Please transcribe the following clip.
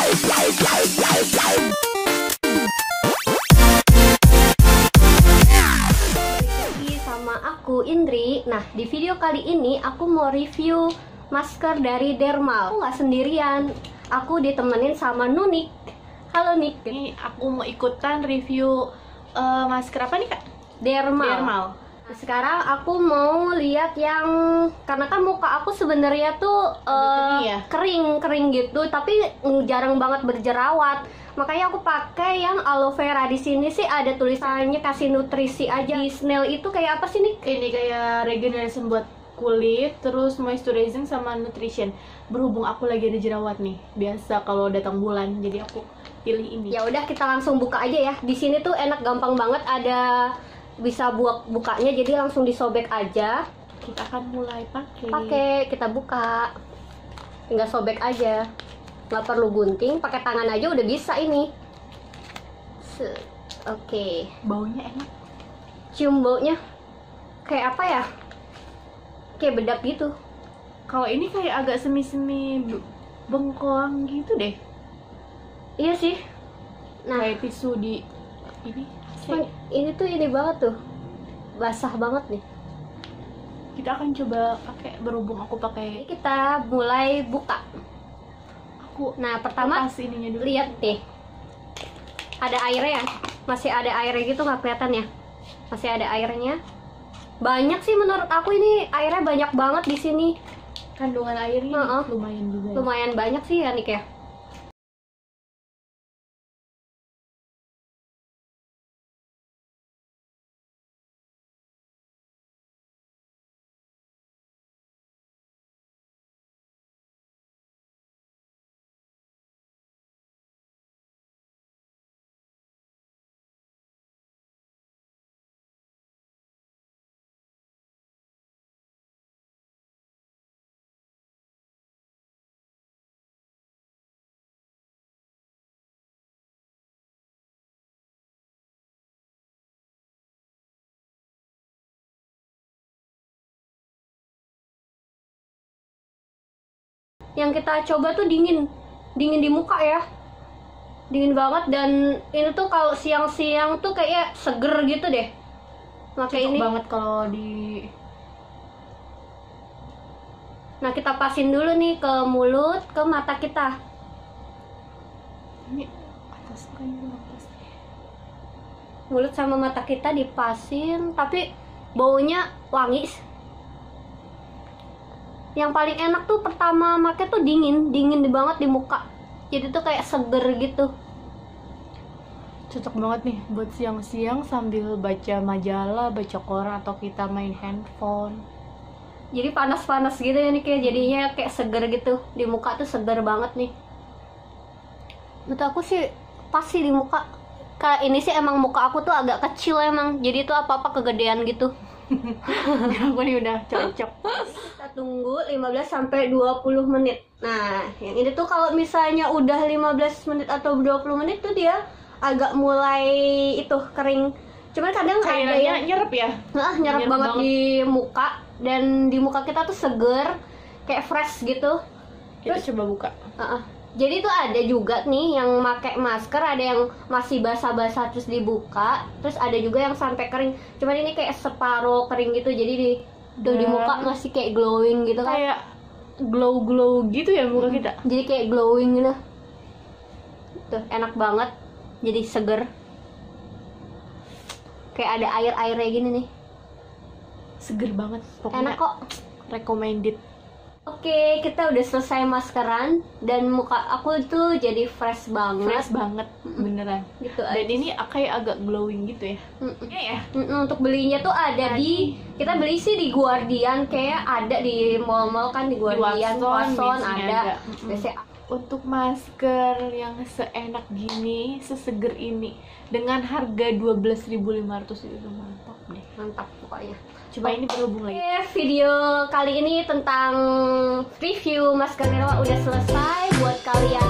Sama aku Indri. Nah, di video kali ini aku mau review masker dari Dermal. Aku nggak sendirian, aku ditemenin sama Nunik. Halo Nik. Ini aku mau ikutan review masker apa nih Kak? Dermal. Nah, sekarang aku mau lihat yang, karena kan muka aku sebenarnya tuh kering gitu, tapi jarang banget berjerawat. Makanya aku pakai yang aloe vera. Di sini sih ada tulisannya kasih nutrisi aja. Di Snail itu kayak apa sih nih? Ini kayak regeneration buat kulit, terus moisturizing sama nutrition. Berhubung aku lagi ada jerawat nih, biasa kalau datang bulan, jadi aku pilih ini. Ya udah, kita langsung buka aja ya. Di sini tuh enak, gampang banget, ada bisa bukanya, jadi langsung disobek aja. Kita akan mulai Kita buka, tinggal sobek aja, nggak perlu gunting, pakai tangan aja udah bisa ini. Oke. Baunya enak. Cium baunya kayak apa ya? Kayak bedak gitu. Kalau ini kayak agak semi-semi bengkoang gitu deh. Iya sih. Nah, kayak tisu di ini tuh ini banget tuh, basah banget nih. Kita akan coba pakai, berhubung aku pakai. Kita mulai buka. Nah, pertama ininya dulu. Lihat deh, ada airnya ya, masih ada airnya gitu, nggak kelihatan ya, masih ada airnya. Banyak sih menurut aku, ini airnya banyak banget di sini. Kandungan airnya lumayan juga. Lumayan banyak sih ya Nik ya. Yang kita coba tuh dingin di muka ya, dingin banget. Dan ini tuh kalau siang-siang tuh kayak seger gitu deh. Pakai ini banget kalau di. Nah, kita pasin dulu nih ke mulut, ke mata kita. Ini atas mulut sama mata kita dipasin, tapi baunya wangi. Yang paling enak tuh pertama make tuh dingin banget di muka, jadi tuh kayak seger gitu. Cocok banget nih buat siang-siang sambil baca majalah, baca koran, atau kita main handphone. Jadi panas-panas gitu ya nih, kayak jadinya kayak seger gitu di muka tuh, seger banget nih. Menurut aku sih pasti di muka. Kayak ini sih emang muka aku tuh agak kecil emang, jadi tuh apa-apa kegedean gitu. Aku nih udah cocok. Kita tunggu 15-20 menit. Nah, yang ini tuh kalau misalnya udah 15 menit atau 20 menit tuh dia agak mulai itu kering. Cuman kadang ada yang nyerep ya. Nyerep banget di muka, dan di muka kita tuh seger, kayak fresh gitu. Terus coba buka. Jadi tuh ada juga nih yang pakai masker, ada yang masih basah-basah terus dibuka, terus ada juga yang sampai kering. Cuman ini kayak separuh kering gitu, jadi di muka masih kayak glowing gitu kan. Kayak glow gitu ya muka kita. Jadi kayak glowing gitu. Tuh enak banget, jadi seger. Kayak ada air-airnya gini nih. Seger banget pokoknya. Enak kok. Recommended. Oke, kita udah selesai maskeran dan muka aku tuh jadi fresh banget. Beneran. Gitu. Dan ini kayak agak glowing gitu ya. Ya. Untuk belinya tuh ada kita beli sih di Guardian, kayak ada di mall-mall kan, di Guardian, Watson ada. Biasanya. Untuk masker yang seenak gini, seseger ini, dengan harga 12.500 itu mantap deh. Mantap pokoknya. Coba ini berhubung lagi. Video kali ini tentang review masker Dermal udah selesai. Buat kalian